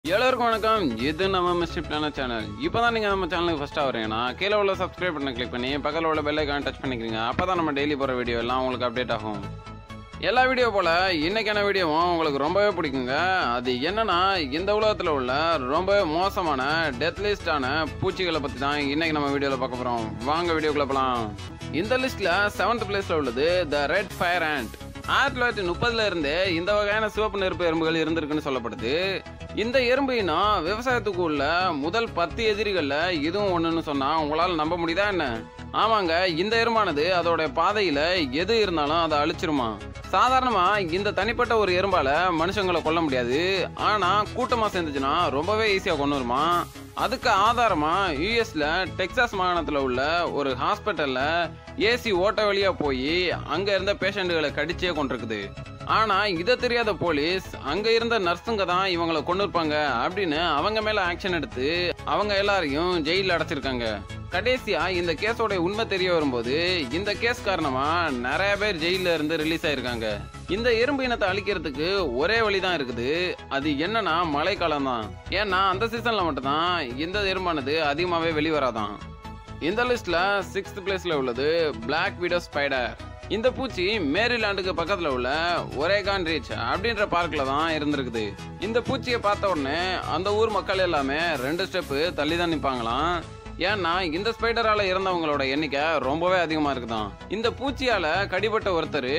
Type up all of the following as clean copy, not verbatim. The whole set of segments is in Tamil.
எல்லாருக்கும் வணக்கம். இது நம்ம மிஸ்டர் பிளானட் சேனல். இப்போதான் நீங்கள் நம்ம சேனலுக்கு ஃபஸ்ட்டாக வரீங்கன்னா கீழே உள்ள சப்ஸ்கிரைப் பண்ண கிளிக் பண்ணி பக்கத்தில் உள்ள பெல் ஐக்கான் டச் பண்ணிக்கிறீங்க. அப்போ தான் நம்ம டெய்லி போகிற வீடியோ எல்லாம் உங்களுக்கு அப்டேட் ஆகும். எல்லா வீடியோ போல் இன்றைக்கான வீடியோவும் உங்களுக்கு ரொம்பவே பிடிக்குங்க. அது என்னன்னா, இந்த உலகத்தில் உள்ள ரொம்ப மோசமான டெத் லிஸ்டான பூச்சிகளை பற்றி தான் இன்றைக்கி நம்ம வீடியோவில் பார்க்க போகிறோம். வாங்க வீடியோக்குள்ள போகலாம். இந்த லிஸ்ட்டில் 7th பிளேஸில் உள்ளது த ரெட் ஃபயர் ஆண்ட். 1930 இருந்தே இந்த வகையான சிவப்பு நெருப்பு எறும்புகள் இருந்திருக்குன்னு சொல்லப்படுது. இந்த எறும்பு இனம் விவசாயத்துக்கு உள்ள முதல் 10 எதிரிகள்ல இதுவும் ஒண்ணுன்னு சொன்னா உங்களால நம்ப முடியுதா என்ன? ஆமாங்க, இந்த எறும்பானது அதோட பாதையில எது இருந்தாலும் அதை அழிச்சிருமா. சாதாரணமா இந்த தனிப்பட்ட ஒரு எறும்பால மனுஷங்களை கொல்ல முடியாது. ஆனா கூட்டமா சேர்ந்துச்சுன்னா ரொம்பவே ஈஸியா கொன்னுருமா. அதுக்கு ஆதாரமா யூஎஸ்ல டெக்சாஸ் மாகாணத்துல உள்ள ஒரு ஹாஸ்பிட்டல்ல ஏசி ஓட்ட வழியா போய் அங்க இருந்த பேஷண்ட்களை கடிச்சே கொண்டிருக்குது. ஆனா இதை தெரியாத போலீஸ் அங்க இருந்த நர்ஸுங்க தான் இவங்களை கொண்டிருப்பாங்க அப்படின்னு அவங்க மேல ஆக்ஷன் எடுத்து அவங்க எல்லாரையும் ஜெயில அடைச்சிருக்காங்க. கடைசியா இந்த கேஸோட உண்மை தெரிய வரும்போது இந்த கேஸ் காரணமா நிறைய பேர் ஜெயில இருந்து ரிலீஸ் ஆயிருக்காங்க. இந்த எறும்பு இனத்தை அழிக்கிறதுக்கு ஒரே வழிதான் இருக்குது. அது என்னன்னா மழைக்காலம் தான். ஏன்னா அந்த சீசன்ல மட்டும்தான் இந்த எறும்பானது அதிகமாவே வெளிவராதான். இந்த லிஸ்ட்ல 6th பிளேஸ்ல உள்ளது பிளாக் விடோ ஸ்பைடர். இந்த பூச்சி மேரிலாண்டுக்கு பக்கத்துல உள்ள ஒரேகான் ரீச் அப்படின்ற பார்க்ல தான் இருந்திருக்குது. இந்த பூச்சியை பார்த்த உடனே அந்த ஊர் மக்கள் எல்லாமே 2 ஸ்டெப்பு தள்ளி தான் நிற்பாங்களாம். ஏன்னா இந்த ஸ்பைடரால இறந்தவங்களோட எண்ணிக்கை ரொம்பவே அதிகமா இருக்குதான். இந்த பூச்சியால கடிபட்ட ஒருத்தர்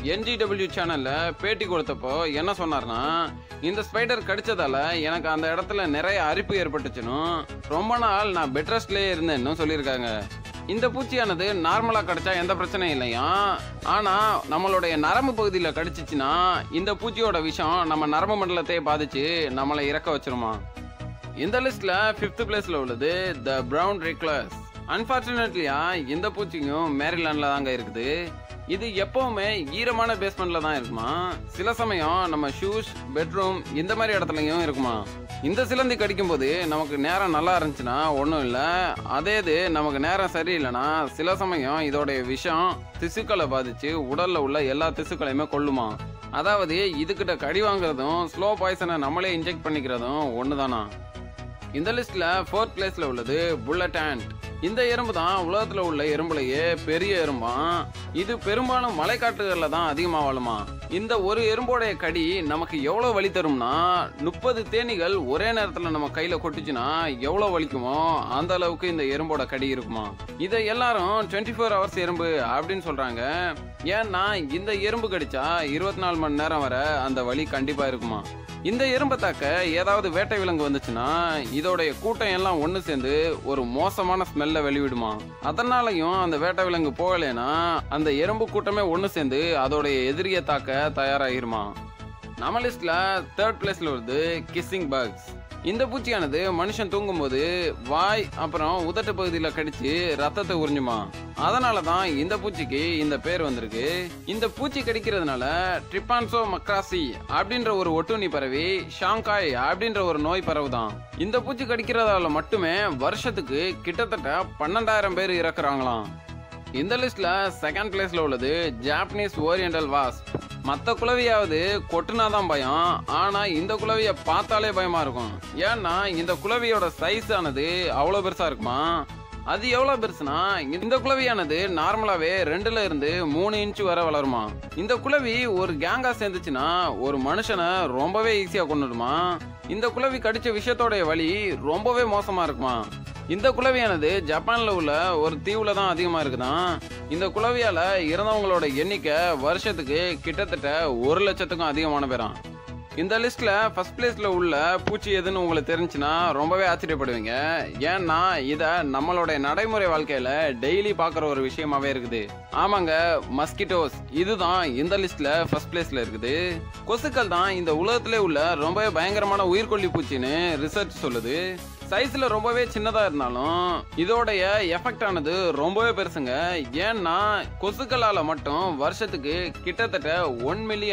NGW சேனல்ல பேட்டி கொடுத்தப்போ என்ன சொன்னார்னா, இந்த ஸ்பைடர் கடிச்சதால எனக்கு அந்த இடத்துல நிறைய அரிப்பு ஏற்பட்டுச்சுன்னு ரொம்ப நாள் நான் பெட் ரெஸ்ட்லயே இருந்தேன்னு சொல்லியிருக்காங்க. இந்த பூச்சியானது நார்மலா கடிச்சா எந்த பிரச்சனையும் இல்லையா. ஆனா நம்மளுடைய நரம்பு பகுதியில கடிச்சிச்சுன்னா இந்த பூச்சியோட விஷம் நம்ம நரம்பு மண்டலத்தை பாதிச்சு நம்மளை இறக்க வச்சிருமா. இந்த லிஸ்ட்ல 5th பிளேஸ்ல உள்ளது த பிரவுன் ரெக்லஸ். அன்பார்ச்சுனேட்லியா இந்த பூச்சிக்கும் மேரிலாண்ட்ல தாங்க இருக்குது. இது எப்பவுமே ஈரமான பேஸ்மெண்ட்ல தான் இருக்குமா. சில சமயம் நம்ம ஷூஸ், பெட்ரூம் இந்த மாதிரி இடத்துலயும் இருக்குமா. இந்த சிலந்தி கடிக்கும் போது நமக்கு நேரம் நல்லா இருந்துச்சுன்னா ஒன்றும் இல்லை. அதே இது நமக்கு நேரம் சரியில்லைன்னா சில சமயம் இதோடைய விஷம் திசுக்களை பாதிச்சு உடல்ல உள்ள எல்லா திசுக்களையுமே கொல்லுமா. அதாவது இதுகிட்ட கடி வாங்குறதும் ஸ்லோ பாய்சனை நம்மளே இன்ஜெக்ட் பண்ணிக்கிறதும் ஒண்ணுதானா. இந்த லிஸ்ட்ல 4th பிளேஸ்ல உள்ளது புல்லட் ஆண்ட். இந்த எறும்பு தான் உலகத்துல உள்ள எறும்புலையே பெரிய எறும்பா. இது பெரும்பாலும் மலைக்காட்டுகள்ல தான் அதிகமா வாழுமா. இந்த ஒரு எறும்போடைய கடி நமக்கு எவ்வளவு வலி தரும்னா, 30 தேனீகள் ஒரே நேரத்துல நம்ம கையில கொட்டுச்சுன்னா எவ்வளவு வலிக்குமோ அந்த அளவுக்கு இந்த எறும்போட கடி இருக்குமா. இதை எல்லாரும் 24 hours எறும்பு அப்படின்னு சொல்றாங்க. ஏன்னா இந்த எறும்பு கடிச்சா 24 மணி நேரம் வரை அந்த வலி கண்டிப்பா இருக்குமா. இந்த எறும்பை தாக்க ஏதாவது வேட்டை விலங்கு வந்துச்சுன்னா இதோடைய கூட்டம் எல்லாம் ஒன்று சேர்ந்து ஒரு மோசமான ஸ்மெல்ல வெளிவிடுமா. அதனாலையும் அந்த வேட்டை விலங்கு போகலைன்னா அந்த எறும்பு கூட்டமே ஒன்று சேர்ந்து அதோடைய எதிரியை தாக்க தயாராகிருமா. நம்ம லிஸ்ட்ல 3rd பிளேஸ்ல வருது கிஸ்ஸிங் பக்ஸ். இந்த பூச்சியானது மனுஷன் தூங்கும்போது வாய் அப்புறம் உதட்டு பகுதியில கடிச்சு ரத்தத்தை உறிஞ்சுமா. அதனாலதான் இந்த பூச்சிக்கு இந்த பேர் வந்திருக்கு. இந்த பூச்சி கடிக்கிறதுனால ட்ரிபான்சோ மக்ராசி அப்படின்ற ஒரு ஒட்டுண்ணி பரவி ஷாங்காய் அப்படின்ற ஒரு நோய் பரவுதான். இந்த பூச்சி கடிக்கிறதால மட்டுமே வருஷத்துக்கு கிட்டத்தட்ட 12,000 பேர் இறக்குறாங்களாம். இந்த லிஸ்ட்ல 2nd பிளேஸ்ல உள்ளது ஜாப்பனீஸ் ஓரியண்டல் வாஸ்ப். மற்ற குளவியாவது கொட்டுனாதான் பயம், ஆனா இந்த குளவிய பார்த்தாலே பயமா இருக்கும். ஏன்னா இந்த குளவியோட சைஸ் ஆனது அவ்வளவு பெருசா இருக்குமா. அது எவ்வளவு பெருசுனா, இந்த குளவியானது நார்மலாவே 2ல இருந்து 3 இன்ச் வரை வளருமா. இந்த குளவி ஒரு கேங்கா சேர்ந்துச்சுன்னா ஒரு மனுஷனை ரொம்பவே ஈஸியா கொண்டுடுமா. இந்த குளவி கடிச்ச விஷயத்தோடைய வலி ரொம்பவே மோசமா இருக்குமா. இந்த குளவியானது ஜப்பான்ல உள்ள ஒரு தீவுல தான் அதிகமா இருக்குதான். இந்த குளவியால இறந்தவங்களோட எண்ணிக்கை வருஷத்துக்கு கிட்டத்தட்ட 1 லட்சத்துக்கும் அதிகமான பேராம். இந்த லிஸ்ட்ல 1st பிளேஸ்ல உள்ள பூச்சி எதுன்னு உங்களுக்கு தெரிஞ்சுன்னா ரொம்பவே ஆச்சரியப்படுவீங்க. ஏன்னா இத நம்மளுடைய நடைமுறை வாழ்க்கையில டெய்லி பாக்குற ஒரு விஷயமாவே இருக்குது. ஆமாங்க, மஸ்கிட்டோஸ். இதுதான் இந்த லிஸ்ட்ல 1st பிளேஸ்ல இருக்குது. கொசுக்கள் தான் இந்த உலகத்திலே உள்ள ரொம்பவே பயங்கரமான உயிர்கொல்லி பூச்சின்னு ரிசர்ச் சொல்லுது. சைஸ்ல ரொம்பவே சின்னதா இருந்தாலும் இதோடைய எஃபெக்ட் ஆனது ரொம்பவே பெருசுங்க. ஏன்னா கொசுக்களால மட்டும் வருஷத்துக்கு கிட்டத்தட்ட 1 மில்லியன்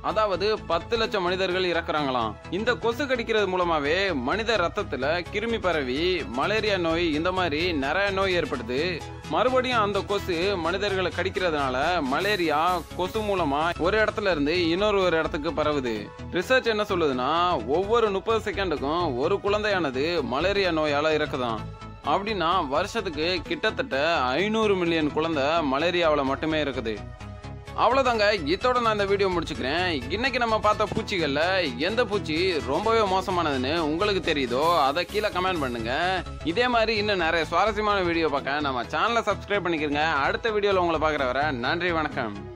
அதாவது 10 லட்சம் மனிதர்கள் இறக்குறாங்களாம். இந்த கொசு கடிக்கிறது மூலமாவே மனித ரத்தத்துல கிருமி பரவி மலேரியா நோய் இந்த மாதிரி நிறைய நோய் ஏற்படுது. மறுபடியும் அந்த கொசு மனிதர்களை கடிக்கிறதுனால மலேரியா கொசு மூலமா ஒரு இடத்துல இருந்து இன்னொரு இடத்துக்கு பரவுது. ரிசர்ச் என்ன சொல்லுதுன்னா ஒவ்வொரு 30 செகண்டுக்கும் ஒரு குழந்தையானது மலேரியா நோயால இறக்குதான். அப்படின்னா வருஷத்துக்கு கிட்டத்தட்ட 500 மில்லியன் குழந்தை மலேரியாவில் மட்டுமே இருக்குது. அவ்வளோதாங்க, இதோட நான் இந்த வீடியோ முடிச்சுக்கிறேன். இன்னைக்கு நம்ம பார்த்த பூச்சிகள்ல எந்த பூச்சி ரொம்பவே மோசமானதுன்னு உங்களுக்கு தெரியுதோ அதை கீழே கமெண்ட் பண்ணுங்க. இதே மாதிரி இன்னும் நிறைய சுவாரஸ்யமான வீடியோ பார்க்க நம்ம சேனலை சப்ஸ்கிரைப் பண்ணிக்கிறங்க. அடுத்த வீடியோவில் உங்களை பார்க்குற வர நன்றி, வணக்கம்.